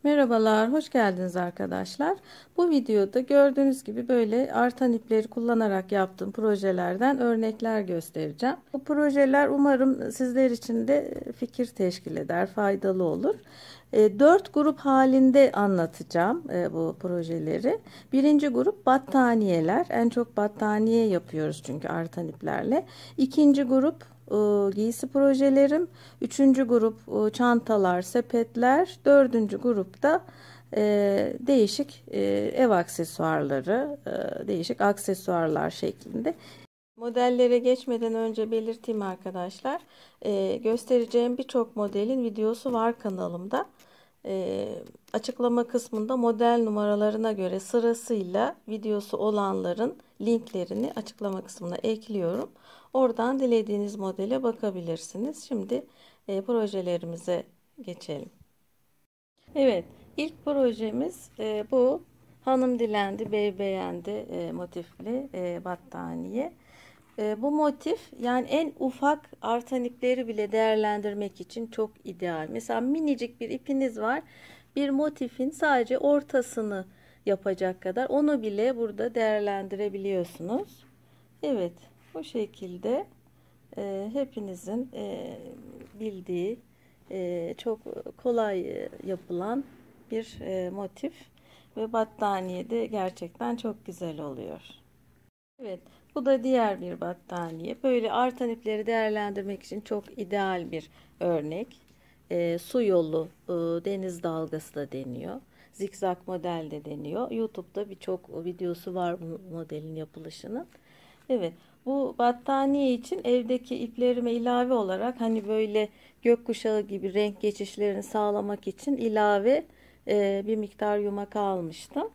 Merhabalar, hoş geldiniz arkadaşlar. Bu videoda gördüğünüz gibi böyle artan ipleri kullanarak yaptığım projelerden örnekler göstereceğim. Bu projeler umarım sizler için de fikir teşkil eder, faydalı olur. 4 grup halinde anlatacağım bu projeleri. Birinci grup battaniyeler. En çok battaniye yapıyoruz çünkü artan iplerle. İkinci grup giysi projelerim. Üçüncü grup çantalar, sepetler. Dördüncü grupta değişik ev aksesuarları, değişik aksesuarlar şeklinde. Modellere geçmeden önce belirteyim arkadaşlar. Göstereceğim birçok modelin videosu var kanalımda. Açıklama kısmında model numaralarına göre sırasıyla videosu olanların linklerini açıklama kısmına ekliyorum. Oradan dilediğiniz modele bakabilirsiniz. Şimdi projelerimize geçelim. Evet, ilk projemiz bu. Hanım dilendi, bey beğendi motifli battaniye. Bu motif yani en ufak artan ipleri bile değerlendirmek için çok ideal. Mesela minicik bir ipiniz var. Bir motifin sadece ortasını yapacak kadar onu bile burada değerlendirebiliyorsunuz. Evet, bu şekilde hepinizin bildiği çok kolay yapılan bir motif ve battaniye de gerçekten çok güzel oluyor. Evet, bu da diğer bir battaniye. Böyle artan ipleri değerlendirmek için çok ideal bir örnek. Su yolu, deniz dalgası da deniyor. Zikzak model de deniyor. YouTube'da birçok videosu var bu modelin yapılışının. Evet, bu battaniye için evdeki iplerime ilave olarak hani böyle gökkuşağı gibi renk geçişlerini sağlamak için ilave bir miktar yumak almıştım.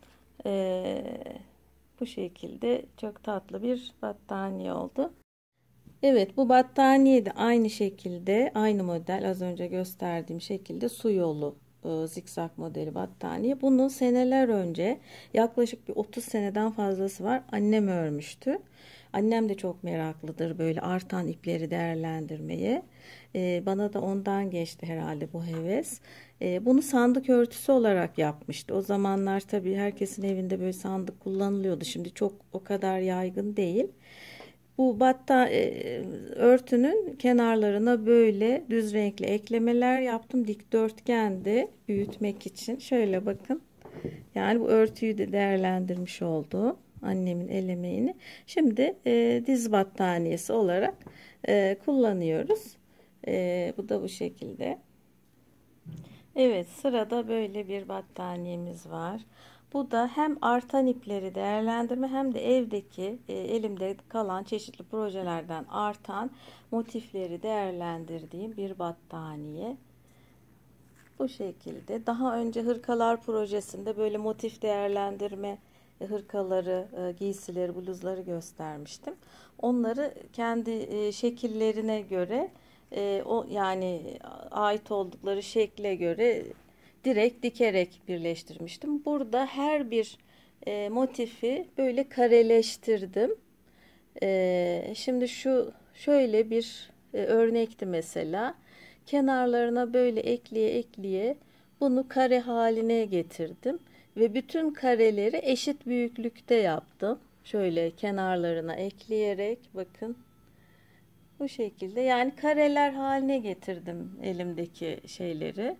Bu şekilde çok tatlı bir battaniye oldu. Evet, bu battaniye de aynı şekilde, aynı model az önce gösterdiğim şekilde su yolu zikzak modeli battaniye. Bunu seneler önce, yaklaşık bir 30 seneden fazlası var, annem örmüştü. Annem de çok meraklıdır böyle artan ipleri değerlendirmeye. Bana da ondan geçti herhalde bu heves. Bunu sandık örtüsü olarak yapmıştı. O zamanlar tabii herkesin evinde böyle sandık kullanılıyordu. Şimdi çok o kadar yaygın değil. Bu örtünün kenarlarına böyle düz renkli eklemeler yaptım. Dikdörtgendi büyütmek için. Şöyle bakın. Yani bu örtüyü de değerlendirmiş oldu. Annemin el emeğini. Şimdi diz battaniyesi olarak kullanıyoruz. Bu da bu şekilde. Evet, sırada böyle bir battaniyemiz var. Bu da hem artan ipleri değerlendirme hem de evdeki elimde kalan çeşitli projelerden artan motifleri değerlendirdiğim bir battaniye. Bu şekilde. Daha önce hırkalar projesinde böyle motif değerlendirme hırkaları, giysileri, bluzları göstermiştim. Onları kendi şekillerine göre o yani ait oldukları şekle göre direkt dikerek birleştirmiştim. Burada her bir motifi böyle kareleştirdim. Şimdi şu şöyle bir örnekti mesela. Kenarlarına böyle ekleye ekleye bunu kare haline getirdim ve bütün kareleri eşit büyüklükte yaptım. Şöyle kenarlarına ekleyerek bakın bu şekilde yani kareler haline getirdim elimdeki şeyleri.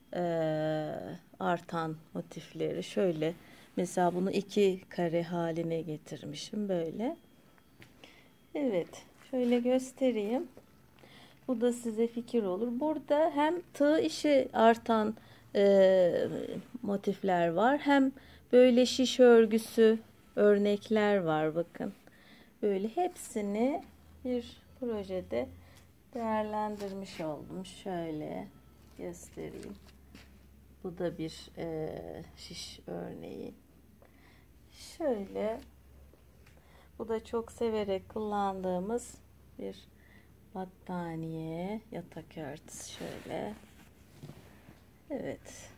Artan motifleri şöyle mesela bunu iki kare haline getirmişim böyle. Evet, şöyle göstereyim. Bu da size fikir olur. Burada hem tığ işi artan motifler var. Hem böyle şiş örgüsü örnekler var. Bakın. Böyle hepsini bir projede değerlendirmiş oldum. Şöyle göstereyim. Bu da bir şiş örneği. Şöyle. Bu da çok severek kullandığımız bir battaniye, yatak örtüsü şöyle. Evet.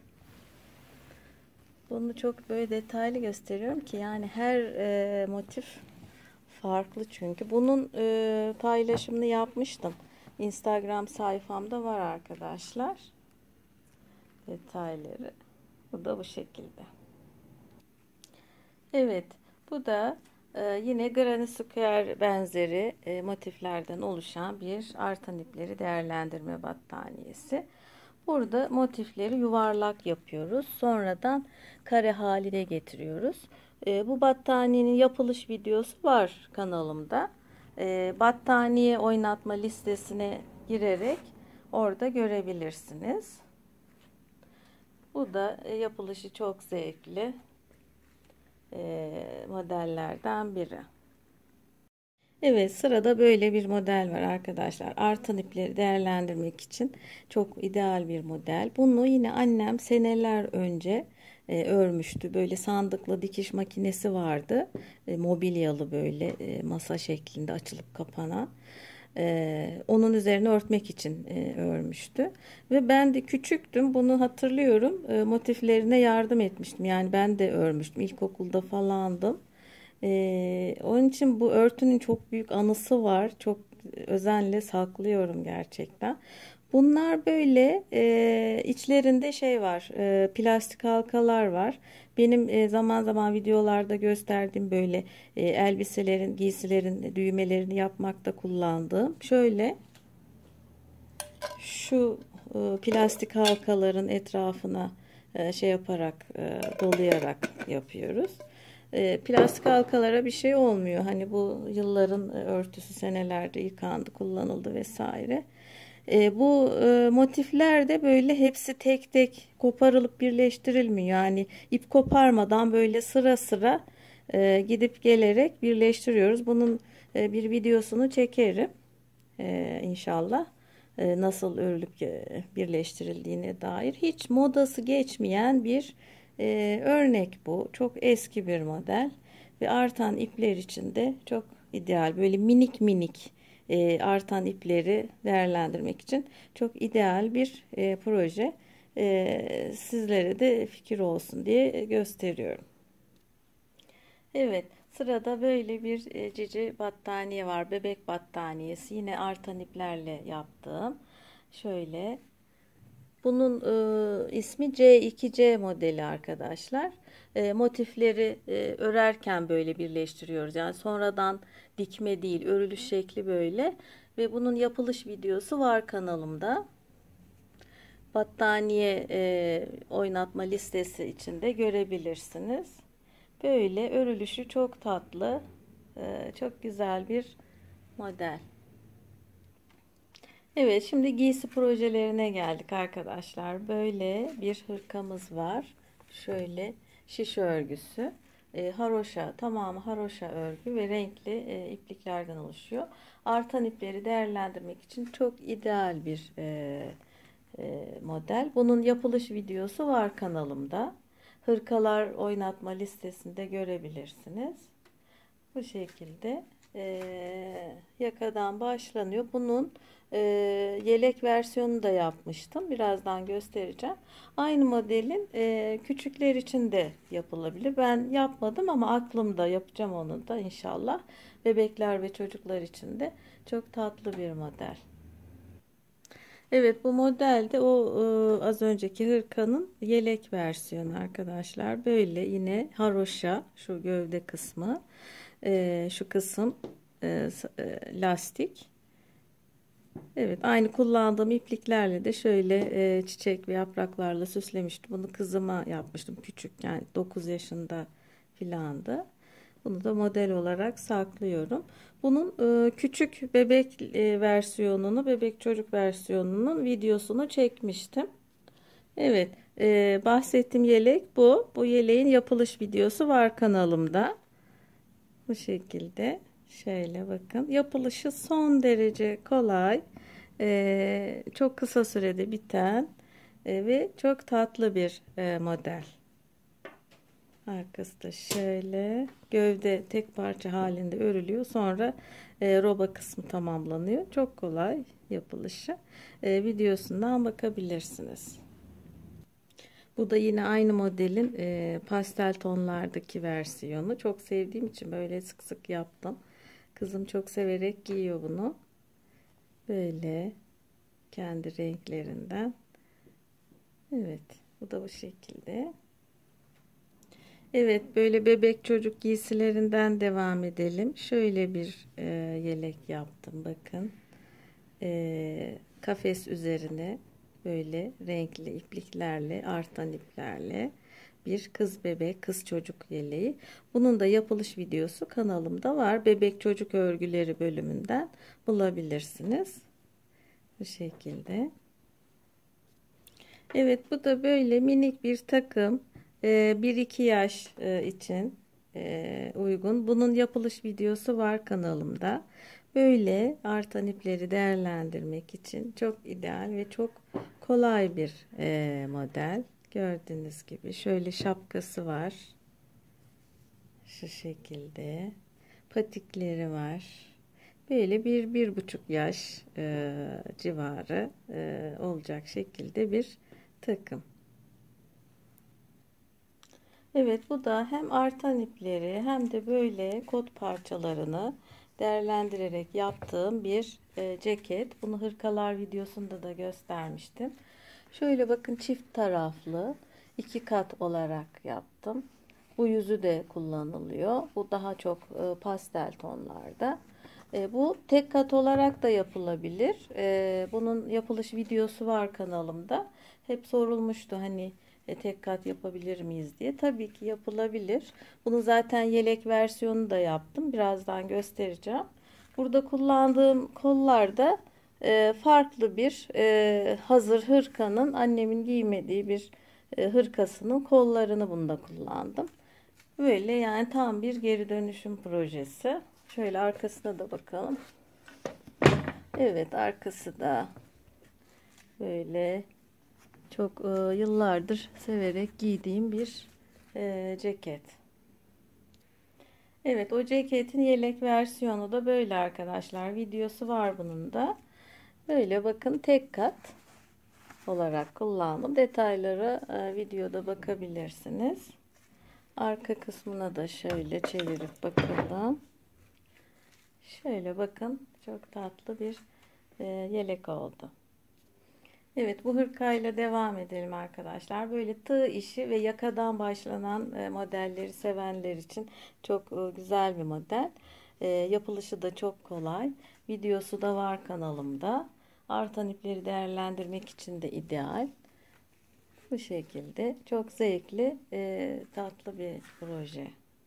Bunu çok böyle detaylı gösteriyorum ki yani her motif farklı çünkü. Bunun paylaşımını yapmıştım. Instagram sayfamda var arkadaşlar. detayları. Bu da bu şekilde. Evet, bu da yine Granny Square benzeri motiflerden oluşan bir artan ipleri değerlendirme battaniyesi. Burada motifleri yuvarlak yapıyoruz. Sonradan kare haline getiriyoruz. Bu battaniyenin yapılış videosu var kanalımda. Battaniye oynatma listesine girerek orada görebilirsiniz. Bu da yapılışı çok zevkli modellerden biri. Evet, sırada böyle bir model var arkadaşlar. Artan ipleri değerlendirmek için çok ideal bir model. Bunu yine annem seneler önce örmüştü. Böyle sandıklı dikiş makinesi vardı. Mobilyalı böyle masa şeklinde açılıp kapanan. Onun üzerine örtmek için örmüştü. Ve ben de küçüktüm. Bunu hatırlıyorum. Motiflerine yardım etmiştim. Yani ben de örmüştüm. İlkokulda falandım. Onun için bu örtünün çok büyük anısı var. Çok özenle saklıyorum gerçekten. Bunlar böyle içlerinde şey var, plastik halkalar var. Benim zaman zaman videolarda gösterdiğim böyle elbiselerin, giysilerin düğmelerini yapmakta kullandığım. Şöyle şu plastik halkaların etrafına şey yaparak, dolayarak yapıyoruz. Plastik halkalara bir şey olmuyor. Hani bu yılların örtüsü senelerde yıkandı, kullanıldı vesaire. Bu motifler de böyle hepsi tek tek koparılıp birleştirilmiyor. Yani ip koparmadan böyle sıra sıra gidip gelerek birleştiriyoruz. Bunun bir videosunu çekerim inşallah. Nasıl örülüp birleştirildiğine dair hiç modası geçmeyen bir örnek bu. Çok eski bir model ve artan ipler için de çok ideal. Böyle minik minik artan ipleri değerlendirmek için çok ideal bir proje. Sizlere de fikir olsun diye gösteriyorum. Evet, sırada böyle bir cici battaniye var. Bebek battaniyesi. Yine artan iplerle yaptığım. Şöyle. Bunun ismi C2C modeli arkadaşlar. Motifleri örerken böyle birleştiriyoruz. Yani sonradan dikme değil, örülüş şekli böyle. Ve bunun yapılış videosu var kanalımda. Battaniye oynatma listesi içinde görebilirsiniz. Böyle örülüşü çok tatlı, çok güzel bir model. Evet, şimdi giysi projelerine geldik arkadaşlar. Böyle bir hırkamız var. Şöyle şiş örgüsü. Haroşa, tamamı haroşa örgü ve renkli ipliklerden oluşuyor. Artan ipleri değerlendirmek için çok ideal bir model. Bunun yapılış videosu var kanalımda. Hırkalar oynatma listesinde görebilirsiniz. Bu şekilde yakadan başlanıyor. Bunun yelek versiyonunu da yapmıştım. Birazdan göstereceğim. Aynı modelin küçükler için de yapılabilir. Ben yapmadım ama aklımda, yapacağım onu da inşallah. Bebekler ve çocuklar için de çok tatlı bir model. Evet, bu modelde o az önceki hırkanın yelek versiyonu arkadaşlar. Böyle yine haroşa şu gövde kısmı, şu kısım lastik. Evet, aynı kullandığım ipliklerle de şöyle çiçek ve yapraklarla süslemiştim. Bunu kızıma yapmıştım küçükken, 9 yaşında filandı. Bunu da model olarak saklıyorum. Bunun küçük bebek versiyonunu, bebek çocuk versiyonunun videosunu çekmiştim. Evet, bahsettiğim yelek bu. Bu yeleğin yapılış videosu var kanalımda. Bu şekilde. Şöyle bakın. Yapılışı son derece kolay. Çok kısa sürede biten ve çok tatlı bir model. Arkası da şöyle. Gövde tek parça halinde örülüyor. Sonra roba kısmı tamamlanıyor. Çok kolay yapılışı. Videosundan bakabilirsiniz. Bu da yine aynı modelin pastel tonlardaki versiyonu. Çok sevdiğim için böyle sık sık yaptım. Kızım çok severek giyiyor bunu. Böyle kendi renklerinden. Evet, bu da bu şekilde. Evet, böyle bebek çocuk giysilerinden devam edelim. Şöyle bir yelek yaptım, bakın. Kafes üzerine böyle renkli ipliklerle, artan iplerle bir kız bebek, kız çocuk yeleği. Bunun da yapılış videosu kanalımda var. Bebek çocuk örgüleri bölümünden bulabilirsiniz. Bu şekilde. Evet, bu da böyle minik bir takım. 1-2 yaş için uygun. Bunun yapılış videosu var kanalımda. Böyle artan ipleri değerlendirmek için çok ideal ve çok kolay bir model. Gördüğünüz gibi şöyle şapkası var. Şu şekilde. Patikleri var. Böyle 1-1,5 yaş civarı olacak şekilde bir takım. Evet, bu da hem artan ipleri hem de böyle kot parçalarını değerlendirerek yaptığım bir ceket. Bunu hırkalar videosunda da göstermiştim. Şöyle bakın, çift taraflı 2 kat olarak yaptım. Bu yüzü de kullanılıyor. Bu daha çok pastel tonlarda. Bu tek kat olarak da yapılabilir. Bunun yapılış videosu var kanalımda. Hep sorulmuştu hani tek kat yapabilir miyiz diye. Tabii ki yapılabilir. Bunun zaten yelek versiyonu da yaptım. Birazdan göstereceğim. Burada kullandığım kollar da farklı bir hazır hırkanın, annemin giymediği bir hırkasının kollarını bunda kullandım. Böyle yani tam bir geri dönüşüm projesi. Şöyle arkasına da bakalım. Evet, arkası da böyle çok yıllardır severek giydiğim bir ceket. Evet, o ceketin yelek versiyonu da böyle arkadaşlar. Videosu var bunun da. Böyle bakın, tek kat olarak kullandım. Detaylara videoda bakabilirsiniz. Arka kısmına da şöyle çevirip bakalım. Şöyle bakın, çok tatlı bir yelek oldu. Evet, bu hırkayla devam edelim arkadaşlar. Böyle tığ işi ve yakadan başlanan modelleri sevenler için çok güzel bir model. Yapılışı da çok kolay. Videosu da var kanalımda. Artan ipleri değerlendirmek için de ideal. Bu şekilde çok zevkli, tatlı bir proje.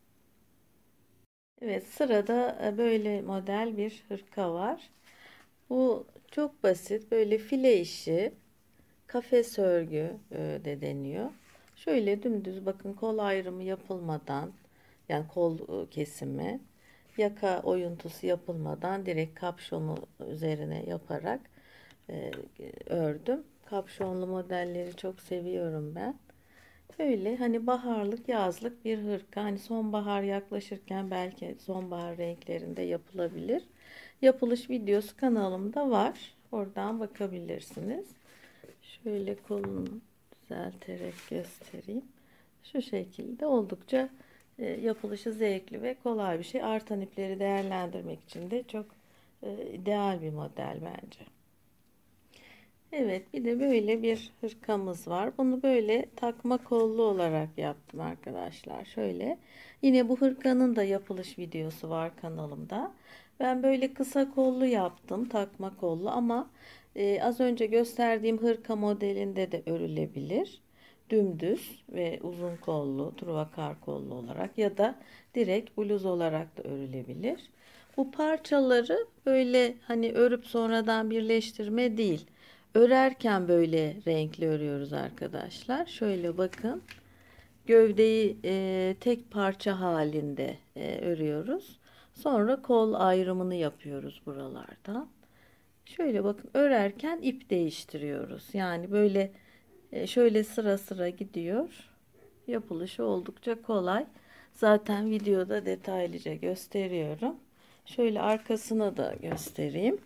Evet, sırada böyle model bir hırka var. Bu çok basit, böyle file işi, kafes örgü de deniyor. Şöyle dümdüz bakın, kol ayrımı yapılmadan, yani kol kesimi, yaka oyuntusu yapılmadan direkt kapşonu üzerine yaparak ördüm. Kapşonlu modelleri çok seviyorum ben. Öyle hani baharlık, yazlık bir hırka. Hani sonbahar yaklaşırken belki sonbahar renklerinde yapılabilir. Yapılış videosu kanalımda var. Oradan bakabilirsiniz. Şöyle kolunu düzelterek göstereyim. Şu şekilde oldukça yapılışı zevkli ve kolay bir şey. Artan ipleri değerlendirmek için de çok ideal bir model bence. Evet, bir de böyle bir hırkamız var. Bunu böyle takma kollu olarak yaptım arkadaşlar. Şöyle. Yine bu hırkanın da yapılış videosu var kanalımda. Ben böyle kısa kollu yaptım, takma kollu, ama az önce gösterdiğim hırka modelinde de örülebilir. Dümdüz ve uzun kollu, truvakar kollu olarak ya da direkt bluz olarak da örülebilir. Bu parçaları böyle hani örüp sonradan birleştirme değil. Örerken böyle renkli örüyoruz arkadaşlar. Şöyle bakın. Gövdeyi tek parça halinde örüyoruz. Sonra kol ayrımını yapıyoruz buralardan. Şöyle bakın, örerken ip değiştiriyoruz. Yani böyle şöyle sıra sıra gidiyor. Yapılışı oldukça kolay. Zaten videoda detaylıca gösteriyorum. Şöyle arkasını da göstereyim.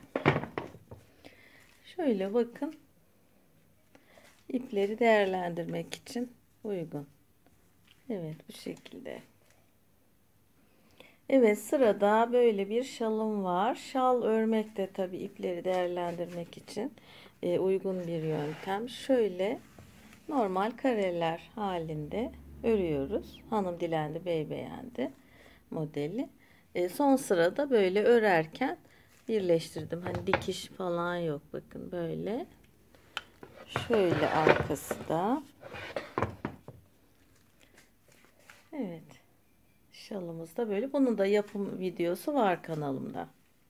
Şöyle bakın, ipleri değerlendirmek için uygun. Evet, bu şekilde. Evet, sırada böyle bir şalım var. Şal örmek de tabii ipleri değerlendirmek için uygun bir yöntem. Şöyle normal kareler halinde örüyoruz. Hanım dilendi, bey beğendi modeli. Son sırada böyle örerken birleştirdim. Hani dikiş falan yok. Bakın böyle. Şöyle arkası da. Evet. Şalımız da böyle. Bunun da yapım videosu var kanalımda.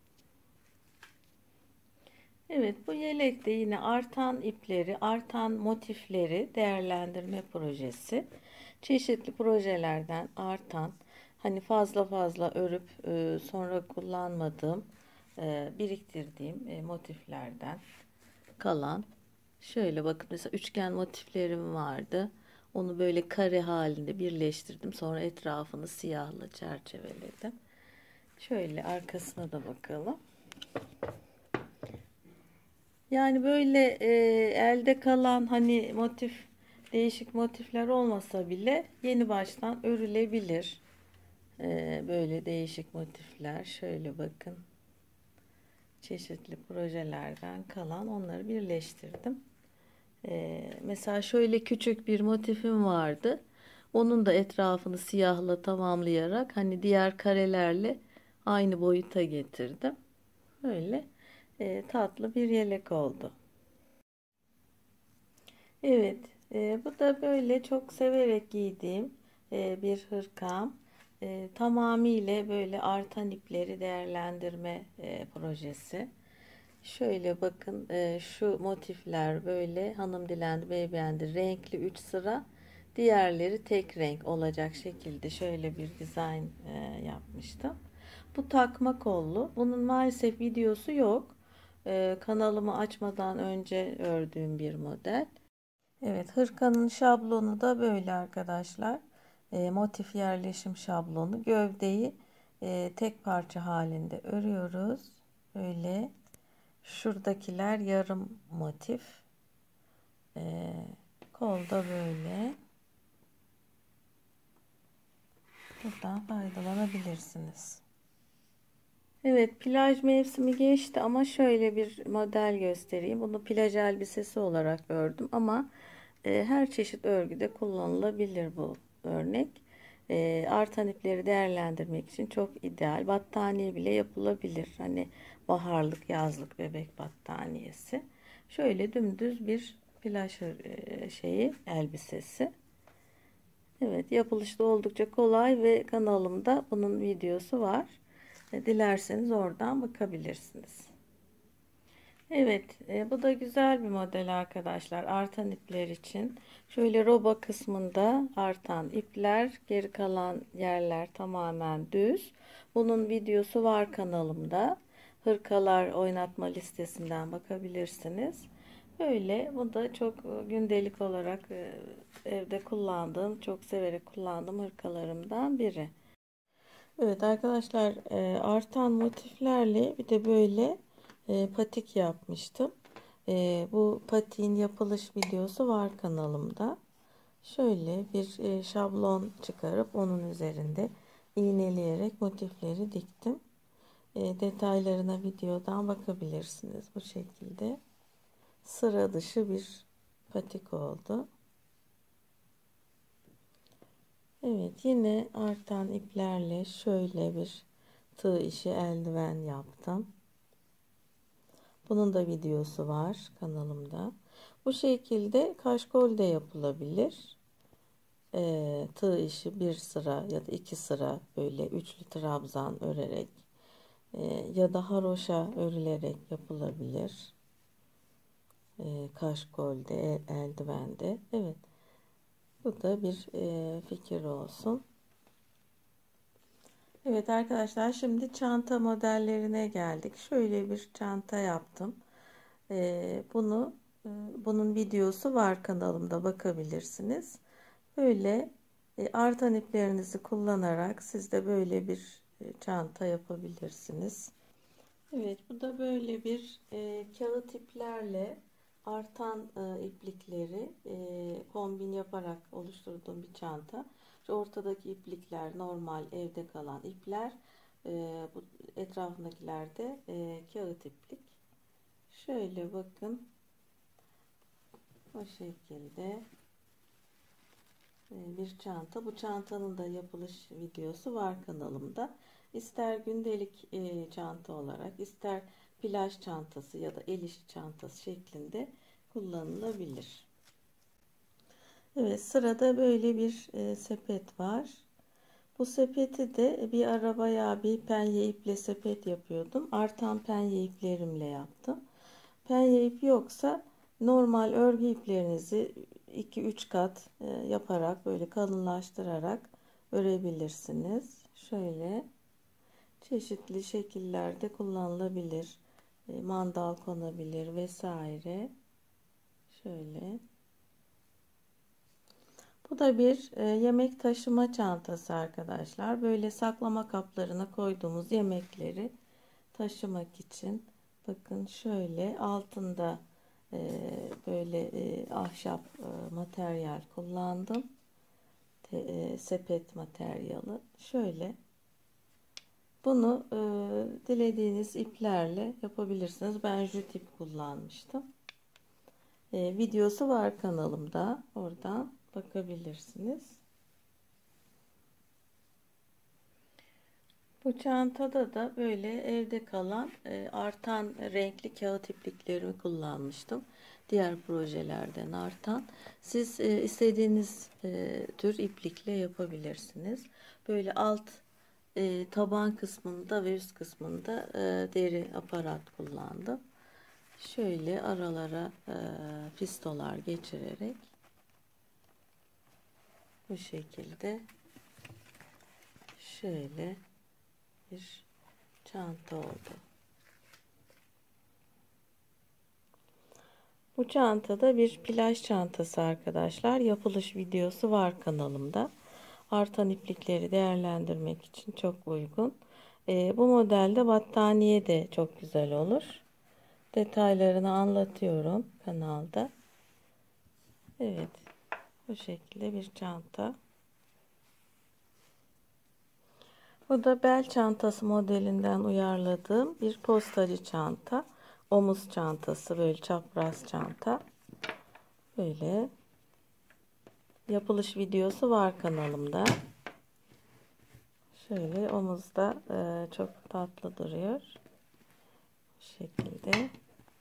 Evet, bu yelekte yine artan ipleri, artan motifleri değerlendirme projesi. Çeşitli projelerden artan, hani fazla fazla örüp sonra kullanmadığım, biriktirdiğim motiflerden kalan. Şöyle bakın, mesela üçgen motiflerim vardı. Onu böyle kare halinde birleştirdim. Sonra etrafını siyahla çerçeveledim. Şöyle arkasına da bakalım. Yani böyle elde kalan hani motif, değişik motifler olmasa bile yeni baştan örülebilir. Böyle değişik motifler. Şöyle bakın. Çeşitli projelerden kalan onları birleştirdim. Mesela şöyle küçük bir motifim vardı. Onun da etrafını siyahla tamamlayarak hani diğer karelerle aynı boyuta getirdim. Böyle tatlı bir yelek oldu. Evet, bu da böyle çok severek giydiğim bir hırkam. Tamamıyla böyle artan ipleri değerlendirme projesi. Şöyle bakın, şu motifler böyle hanım dilendi, bey beğendi, renkli 3 sıra. Diğerleri tek renk olacak şekilde şöyle bir dizayn yapmıştım. Bu takma kollu. Bunun maalesef videosu yok. Kanalımı açmadan önce ördüğüm bir model. Evet, hırkanın şablonu da böyle arkadaşlar. Motif yerleşim şablonu. Gövdeyi tek parça halinde örüyoruz. Böyle şuradakiler yarım motif. E, Kolda böyle. Buradan faydalanabilirsiniz. Evet, plaj mevsimi geçti ama şöyle bir model göstereyim. Bunu plaj elbisesi olarak ördüm ama her çeşit örgüde kullanılabilir bu örnek. Artan ipleri değerlendirmek için çok ideal. Battaniye bile yapılabilir. Hani baharlık, yazlık bebek battaniyesi. Şöyle dümdüz bir plaj elbisesi. Evet, yapılışı da oldukça kolay ve kanalımda bunun videosu var. Dilerseniz oradan bakabilirsiniz. Evet, bu da güzel bir model arkadaşlar. Artan ipler için. Şöyle roba kısmında artan ipler, geri kalan yerler tamamen düz. Bunun videosu var kanalımda. Hırkalar oynatma listesinden bakabilirsiniz. Böyle, bu da çok gündelik olarak evde kullandığım, çok severek kullandığım hırkalarımdan biri. Evet arkadaşlar, artan motiflerle bir de böyle patik yapmıştım. Bu patiğin yapılış videosu var kanalımda. Şöyle bir şablon çıkarıp onun üzerinde iğneleyerek motifleri diktim. Detaylarına videodan bakabilirsiniz. Bu şekilde sıra dışı bir patik oldu. Evet, yine artan iplerle şöyle bir tığ işi eldiven yaptım. Bunun da videosu var kanalımda. Bu şekilde kaşkol de yapılabilir. Tığ işi bir sıra ya da iki sıra böyle üçlü trabzan örerek ya da haroşa örülerek yapılabilir. Kaşkolde, eldivende. Evet, bu da bir fikir olsun. Evet arkadaşlar, şimdi çanta modellerine geldik. Şöyle bir çanta yaptım. Bunu bunun videosu var kanalımda, bakabilirsiniz. Böyle artan iplerinizi kullanarak siz de böyle bir çanta yapabilirsiniz. Evet, bu da böyle bir kağıt iplerle artan iplikleri kombin yaparak oluşturduğum bir çanta. Şu ortadaki iplikler normal evde kalan ipler. Bu etrafındakiler de kağıt iplik. Şöyle bakın, o şekilde bir çanta. Bu çantanın da yapılış videosu var kanalımda. İster gündelik çanta olarak, ister plaj çantası ya da el işi çantası şeklinde kullanılabilir. Evet, sırada böyle bir sepet var. Bu sepeti de bir ara bayağı bir penye iple sepet yapıyordum. Artan penye iplerimle yaptım. Penye ip yoksa normal örgü iplerinizi 2-3 kat yaparak böyle kalınlaştırarak örebilirsiniz. Şöyle çeşitli şekillerde kullanılabilir. Mandal konabilir vesaire. Şöyle. Bu da bir yemek taşıma çantası arkadaşlar. Böyle saklama kaplarına koyduğumuz yemekleri taşımak için. Bakın şöyle altında böyle ahşap materyal kullandım. Sepet materyali. Şöyle. Bunu dilediğiniz iplerle yapabilirsiniz. Ben jüt ip kullanmıştım. Videosu var kanalımda. Oradan bakabilirsiniz. Bu çantada da böyle evde kalan artan renkli kağıt ipliklerimi kullanmıştım. Diğer projelerden artan. Siz istediğiniz tür iplikle yapabilirsiniz. Böyle alt taban kısmında ve üst kısmında deri aparat kullandım. Şöyle aralara pistolar geçirerek bu şekilde şöyle bir çanta oldu. Bu çantada bir plaj çantası arkadaşlar. Yapılış videosu var kanalımda. Artan iplikleri değerlendirmek için çok uygun. Bu modelde battaniye de çok güzel olur. Detaylarını anlatıyorum kanalda. Evet. Bu şekilde bir çanta. Bu da bel çantası modelinden uyarladığım bir postacı çanta. Omuz çantası, böyle çapraz çanta. Böyle yapılış videosu var kanalımda. Şöyle omuzda çok tatlı duruyor. Bu şekilde.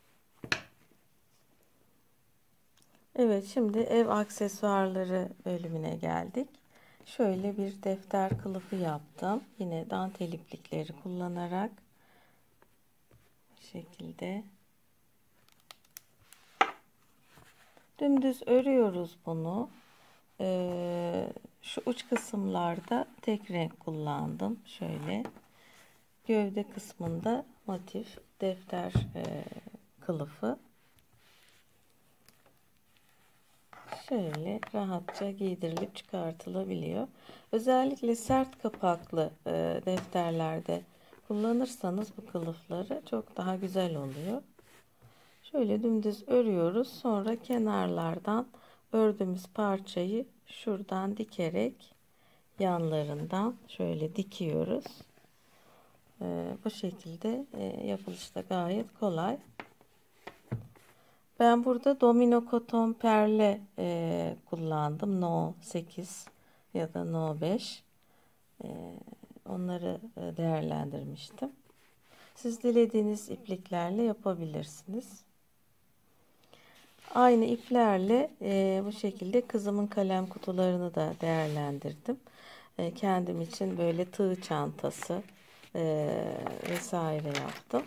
Evet, şimdi ev aksesuarları bölümüne geldik. Şöyle bir defter kılıfı yaptım. Yine dantel iplikleri kullanarak bu şekilde dümdüz örüyoruz bunu. Şu uç kısımlarda tek renk kullandım. Şöyle gövde kısmında motif defter kılıfı. Şöyle rahatça giydirilip çıkartılabiliyor. Özellikle sert kapaklı defterlerde kullanırsanız bu kılıfları çok daha güzel oluyor. Şöyle dümdüz örüyoruz. Sonra kenarlardan ördüğümüz parçayı şuradan dikerek yanlarından şöyle dikiyoruz. Bu şekilde yapılışı da gayet kolay. Ben burada domino koton perle kullandım. No 8 ya da No 5. Onları değerlendirmiştim. Siz dilediğiniz ipliklerle yapabilirsiniz. Aynı iplerle bu şekilde kızımın kalem kutularını da değerlendirdim. Kendim için böyle tığ çantası vesaire yaptım.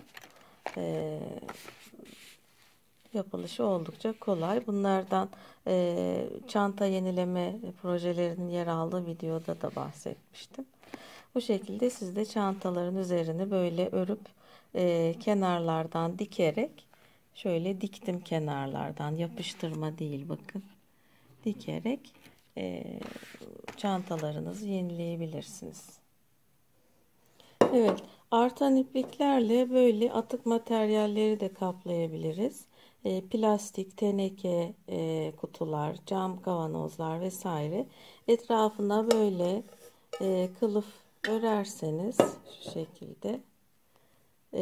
Yapılışı oldukça kolay. Bunlardan çanta yenileme projelerinin yer aldığı videoda da bahsetmiştim. Bu şekilde siz de çantaların üzerine böyle örüp kenarlardan dikerek şöyle diktim, kenarlardan yapıştırma değil, bakın, dikerek çantalarınızı yenileyebilirsiniz. Evet, artan ipliklerle böyle atık materyalleri de kaplayabiliriz. Plastik, teneke kutular, cam kavanozlar vesaire. Etrafına böyle kılıf örerseniz şu şekilde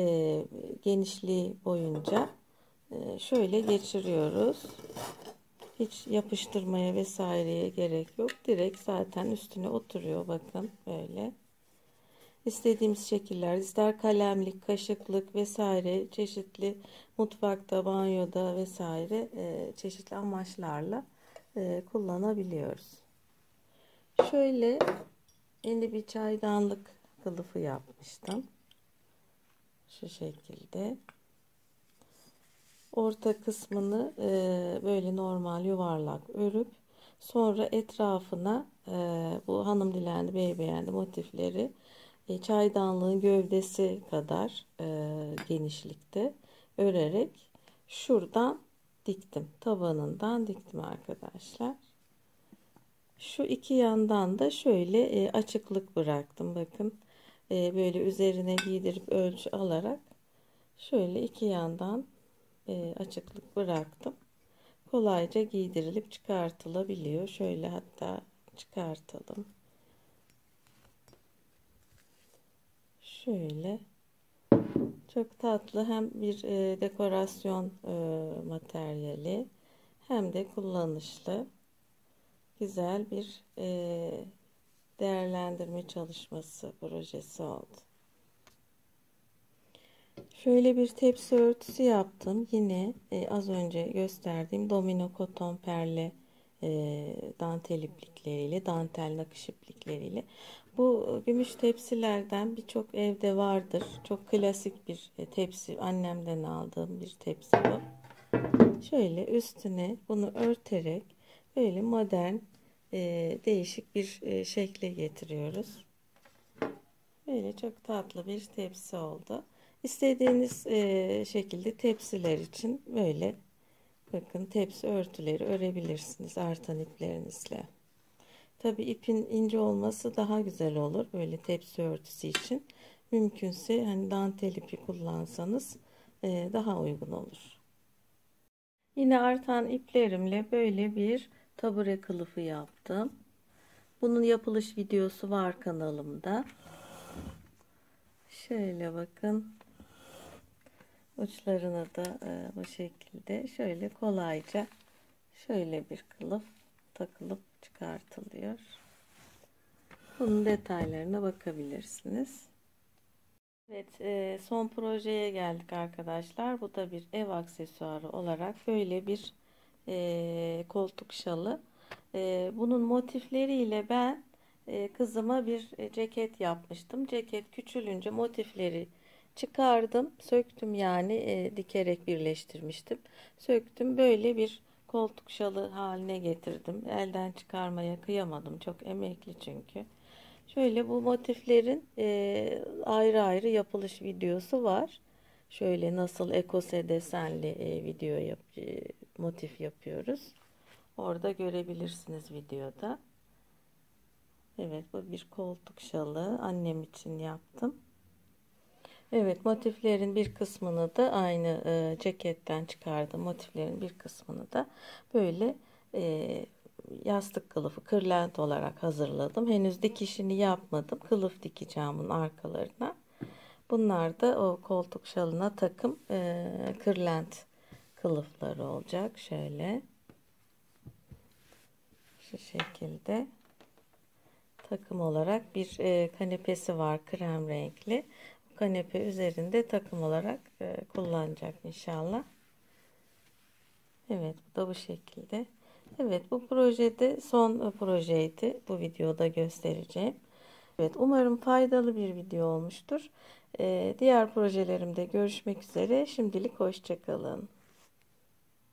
genişliği boyunca şöyle geçiriyoruz. Hiç yapıştırmaya vesaireye gerek yok. Direkt zaten üstüne oturuyor. Bakın böyle. İstediğimiz şekiller, ister kalemlik, kaşıklık vesaire, çeşitli mutfakta, banyoda vesaire çeşitli amaçlarla kullanabiliyoruz. Şöyle yeni bir çaydanlık kılıfı yapmıştım. Şu şekilde. Orta kısmını böyle normal yuvarlak örüp sonra etrafına bu hanım dilendi, bey beğendi motifleri çaydanlığın gövdesi kadar genişlikte örerek şuradan diktim. Tabanından diktim arkadaşlar. Şu iki yandan da şöyle açıklık bıraktım. Bakın böyle üzerine giydirip ölçü alarak şöyle iki yandan açıklık bıraktım. Kolayca giydirilip çıkartılabiliyor. Şöyle hatta çıkartalım. Şöyle çok tatlı, hem bir dekorasyon materyali hem de kullanışlı güzel bir değerlendirme çalışması projesi oldu. Şöyle bir tepsi örtüsü yaptım. Yine az önce gösterdiğim domino koton perle dantel iplikleriyle, dantel nakış iplikleriyle. Bu gümüş tepsilerden birçok evde vardır. Çok klasik bir tepsi. Annemden aldığım bir tepsi bu. Şöyle üstüne bunu örterek böyle modern değişik bir şekle getiriyoruz. Böyle çok tatlı bir tepsi oldu. İstediğiniz şekilde tepsiler için böyle bakın tepsi örtüleri örebilirsiniz artan iplerinizle. Tabi ipin ince olması daha güzel olur böyle tepsi örtüsü için. Mümkünse hani dantel ipi kullansanız daha uygun olur. Yine artan iplerimle böyle bir tabure kılıfı yaptım. Bunun yapılış videosu var kanalımda. Şöyle bakın. Uçlarını da bu şekilde şöyle kolayca şöyle bir kılıf takılıp çıkartılıyor. Bunun detaylarına bakabilirsiniz. Evet, son projeye geldik arkadaşlar. Bu da bir ev aksesuarı olarak böyle bir koltuk şalı. Bunun motifleriyle ben kızıma bir ceket yapmıştım. Ceket küçülünce motifleri çıkardım, söktüm, yani dikerek birleştirmiştim. Söktüm, böyle bir koltuk şalı haline getirdim. Elden çıkarmaya kıyamadım. Çok emekli çünkü. Şöyle bu motiflerin ayrı ayrı yapılış videosu var. Şöyle nasıl ekose desenli motif yapıyoruz. Orada görebilirsiniz videoda. Evet, bu bir koltuk şalı. Annem için yaptım. Evet, motiflerin bir kısmını da aynı ceketten çıkardım. Motiflerin bir kısmını da böyle yastık kılıfı kırlent olarak hazırladım. Henüz dikişini yapmadım. Kılıf dikeceğim bunun arkalarına. Bunlar da o koltuk şalına takım kırlent kılıfları olacak. Şöyle şu şekilde takım olarak bir kanepesi var, krem renkli. Bu kanepe üzerinde takım olarak kullanacak inşallah. Evet, bu da bu şekilde. Evet, bu projede son projeydi. Bu videoda göstereceğim. Evet, umarım faydalı bir video olmuştur. Diğer projelerimde görüşmek üzere. Şimdilik hoşça kalın.